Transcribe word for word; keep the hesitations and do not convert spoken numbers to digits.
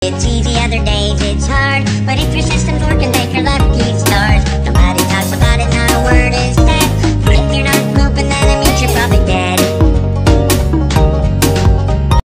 It's easy, other days it's hard, but if your system's working